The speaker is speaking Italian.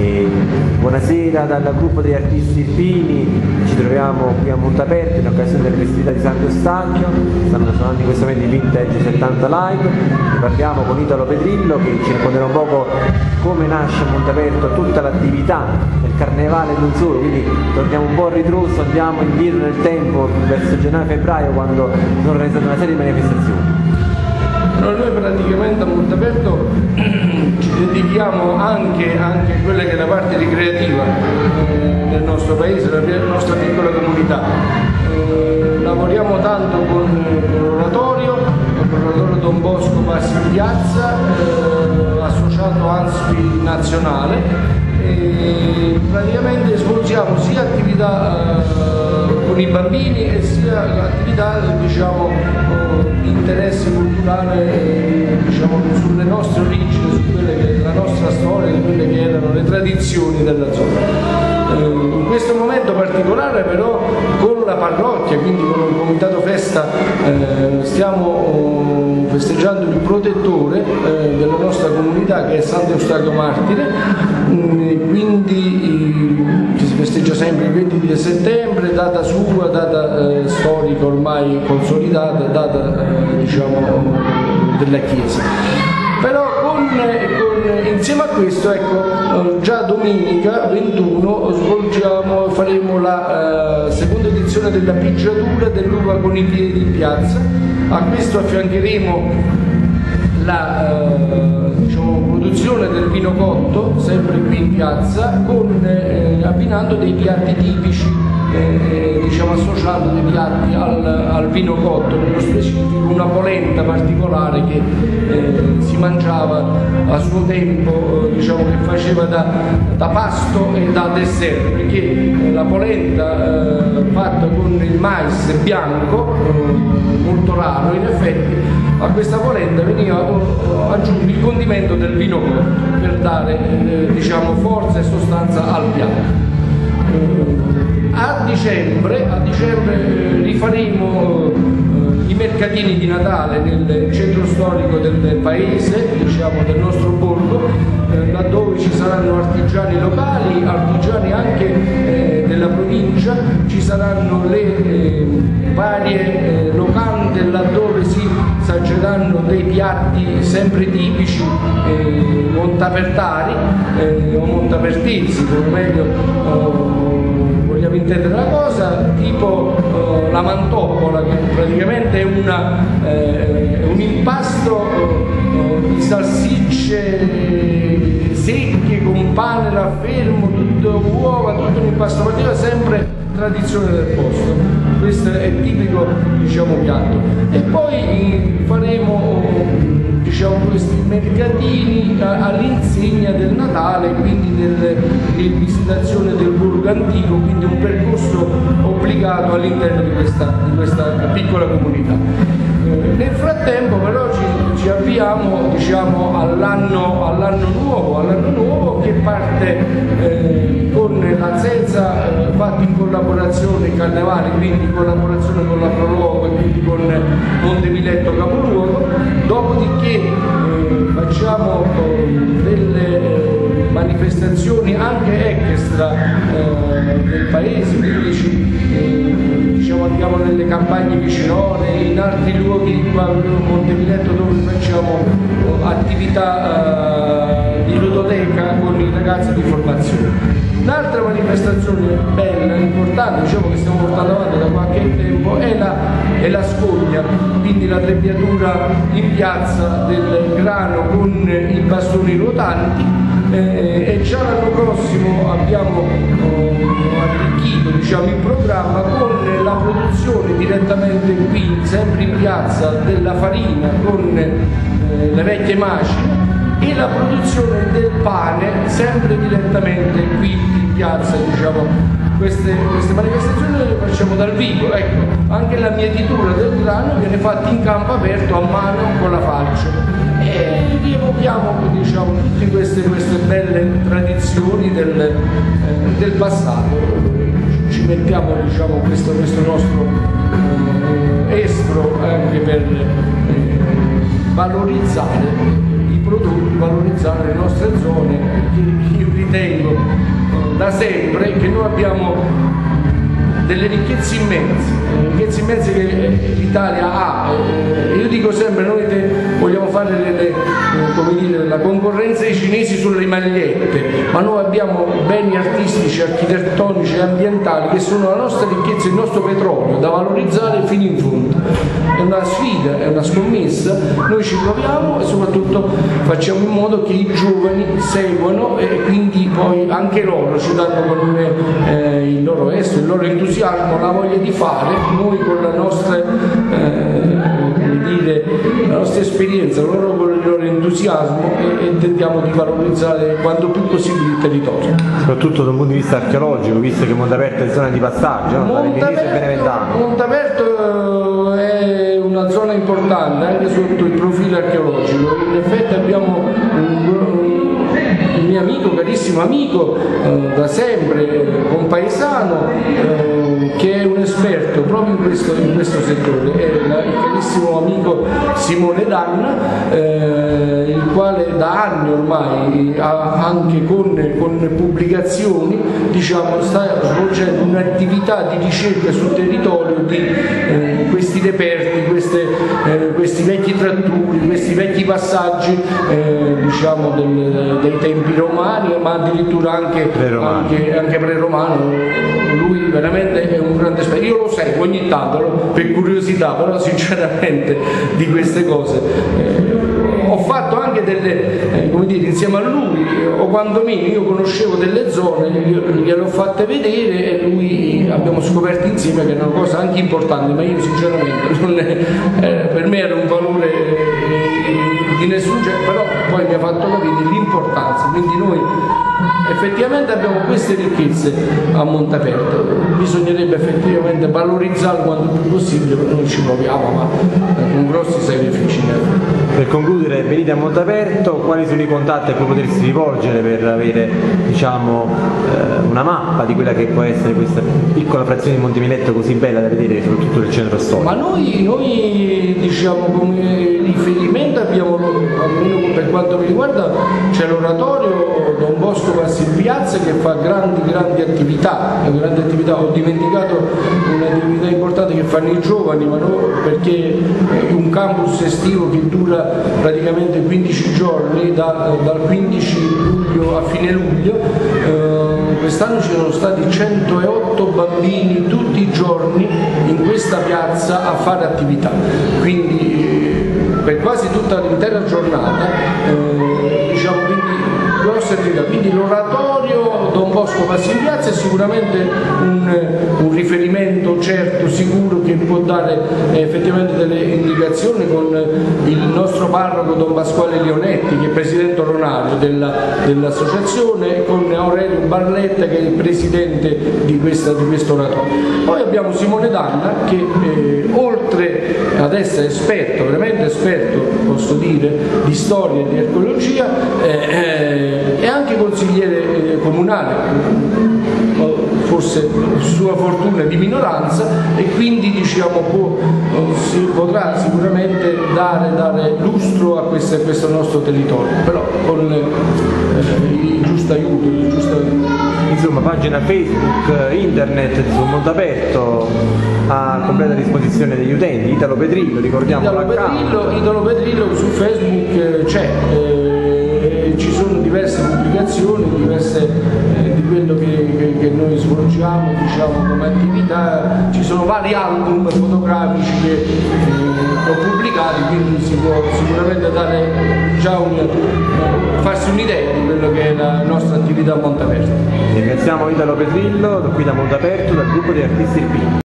Buonasera dal gruppo degli artisti irpini, ci troviamo qui a Montaperto in occasione delle festività di Sant'Eustachio. Stanno suonando in questo momento i Vintage 70 Live. Ne parliamo con Italo Pedrillo che ci racconterà un poco come nasce a Montaperto tutta l'attività del carnevale e non solo, quindi torniamo un po' a ritroso, andiamo indietro nel tempo verso gennaio-febbraio quando sono organizzate una serie di manifestazioni. Noi praticamente a Montaperto ci dedichiamo anche a quella che è la parte ricreativa del nostro paese, la nostra piccola comunità. Lavoriamo tanto con l'oratorio Don Bosco Passi in Piazza, associato ANSPI nazionale, e praticamente svolgiamo sia attività con i bambini e sia attività di interesse culturale sulle nostre origini, su quelle che è la nostra storia, su quelle che erano le tradizioni della zona. In questo momento particolare però con la parrocchia, quindi con il comitato festa, stiamo festeggiando il protettore della nostra comunità che è Sant'Eustachio Martire, quindi si festeggia sempre il 20 di settembre, data sua, data storica ormai consolidata, data della Chiesa. Però insieme a questo, già domenica 21 faremo la seconda edizione della pigiatura dell'uva con i piedi in piazza. A questo affiancheremo la produzione del vino cotto, sempre qui in piazza, abbinando dei piatti tipici, associando dei piatti al vino cotto, nello specifico una polenta particolare che si mangiava a suo tempo, che faceva da pasto e da dessert, perché la polenta fatta con il mais bianco, molto raro in effetti, a questa polenta veniva aggiunto il condimento del vino cotto per dare forza e sostanza al piatto. A dicembre rifaremo i mercatini di Natale nel centro storico del paese, del nostro borgo, laddove ci saranno artigiani locali, artigiani anche della provincia, ci saranno le varie locande laddove si assaggeranno dei piatti sempre tipici montapertari o montapertesi, come meglio vogliamo intendere la cosa, tipo la mantoppola, che praticamente è un impasto di salsicce secche con pane raffermo, tutto uova, tutto un impasto particolare, sempre tradizione del posto. Questo è il tipico piatto. E poi faremo questi mercatini all'insegna del Natale, quindi della rivisitazione del borgo antico, quindi un percorso obbligato all'interno di questa piccola comunità. Nel frattempo però ci avviamo all'anno nuovo che parte con la Zelza fatta in collaborazione Carnevale, quindi in collaborazione con la Prologo e quindi con Montemiletto capoluogo, dopodiché facciamo delle manifestazioni anche extra del paese, quindi andiamo nelle campagne vicinone, in altri luoghi qua a Montemiletto dove facciamo attività di ludoteca con i ragazzi di formazione. Un'altra manifestazione bella, importante, che stiamo portando avanti da qualche tempo è la scogna, quindi la trebbiatura in piazza del grano con i bastoni ruotanti, e già l'anno prossimo abbiamo arricchito il programma con la produzione direttamente qui, sempre in piazza, della farina con le vecchie macine, e la produzione del pane sempre direttamente qui in piazza. Queste manifestazioni le facciamo dal vivo, anche la mietitura del grano viene fatta in campo aperto a mano con la falce, e rievochiamo tutte queste belle tradizioni del passato. Ci mettiamo questo nostro estro anche per valorizzare i prodotti, valorizzare le nostre zone, perché io ritengo da sempre che noi abbiamo delle ricchezze immense che l'Italia ha. Io dico sempre, noi vogliamo fare la concorrenza ai cinesi sulle magliette, ma noi abbiamo beni artistici, architettonici e ambientali che sono la nostra ricchezza, il nostro petrolio da valorizzare fino in fondo. È una sfida, è una scommessa, noi ci proviamo e soprattutto facciamo in modo che i giovani seguano e quindi poi anche loro ci danno con il loro estro, il loro entusiasmo, la voglia di fare, noi con la nostra esperienza, loro con il loro entusiasmo e tentiamo di valorizzare quanto più possibile il territorio. Soprattutto da un punto di vista archeologico, visto che Montaperto è zona di passaggio, no? Montaperto è una zona importante anche sotto il profilo archeologico. In effetti abbiamo il mio amico, carissimo amico, da sempre, compaesano, che è un esperto proprio in questo settore, è il carissimo amico Simone Danna, il quale da anni ormai, anche con pubblicazioni, diciamo, sta svolgendo un'attività di ricerca sul territorio di questi reperti, questi vecchi tratturi, questi vecchi passaggi diciamo dei tempi romani, ma addirittura anche pre-romano. Lui veramente è un grande esperto. Io lo seguo ogni tanto per curiosità, però sinceramente di queste cose ho fatto anche delle, come dire, insieme a lui, o quantomeno io conoscevo delle zone, gliele ho fatte vedere e lui abbiamo scoperto insieme che è una cosa anche importante, ma io sinceramente per me era un valore di nessun genere, però poi mi ha fatto capire l'importanza, quindi noi effettivamente abbiamo queste ricchezze a Montaperto, bisognerebbe effettivamente valorizzarle quanto più possibile, perché noi ci proviamo, ma con grossi sacrifici. Per concludere, venite a Montaperto, quali sono i contatti a cui potersi rivolgere per avere, diciamo, una mappa di quella che può essere questa piccola frazione di Montemiletto così bella da vedere, soprattutto nel centro storico? Ma noi diciamo come riferimento abbiamo, almeno per quanto mi riguarda, c'è l'oratorio Don Bosco Passi in Piazza che fa grandi attività. Ho dimenticato un'attività importante che fanno i giovani, ma no, perché è un campus estivo che dura praticamente 15 giorni, dal 15 luglio a fine luglio. Quest'anno ci sono stati 108 bambini tutti i giorni in questa piazza a fare attività, quindi per quasi tutta l'intera giornata, diciamo, grosse attività. Quindi l'oratorio Don Bosco Passi in Piazza è sicuramente un riferimento certo, sicuro, che può dare effettivamente delle indicazioni, con il nostro parroco Don Pasquale Leonetti, che è presidente onorario dell'associazione, e con Aurelio Barletta, che è il presidente di questo oratorio. Poi abbiamo Simone Danna che oltre ad essere esperto, veramente esperto, posso dire, di storia e di archeologia, è anche consigliere comunale, forse sua fortuna di minoranza, e quindi diciamo si potrà sicuramente dare lustro a questo nostro territorio, però con il giusto aiuto. Insomma, pagina Facebook, internet su Montaperto a completa disposizione degli utenti. Italo Pedrillo, ricordiamo Italo Pedrillo su Facebook c'è, ci sono diverse pubblicazioni, di quello che noi svolgiamo, diciamo, come attività. Ci sono vari album fotografici che ho pubblicati, quindi si può sicuramente dare già farsi un'idea di quello che è la nostra attività a Montaperto. Ringraziamo Italo Pedrillo qui da Montaperto, dal gruppo di artisti irpini.